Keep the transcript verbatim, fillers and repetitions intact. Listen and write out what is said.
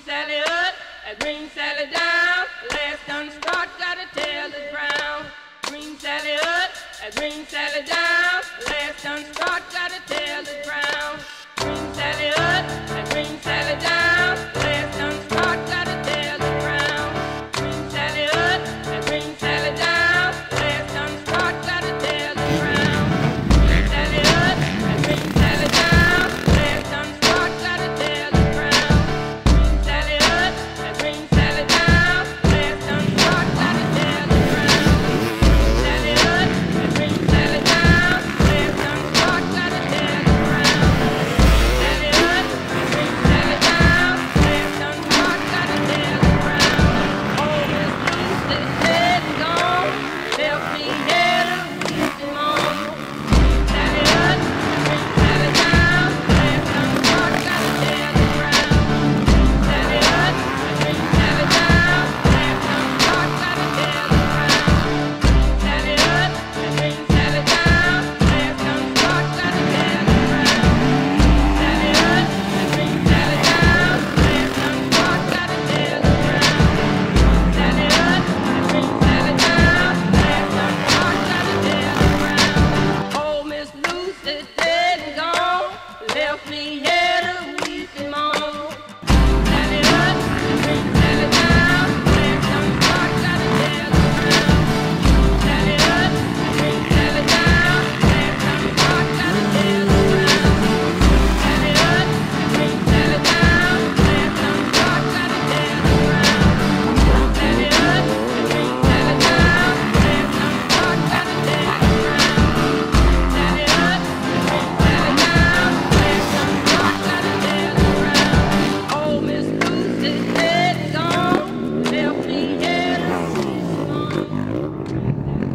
Sally up, and Green Sally down. Last done start, gotta tell the ground. Green Sally up, and Green Sally down. Last done start, gotta tell the ground. Green Sally up.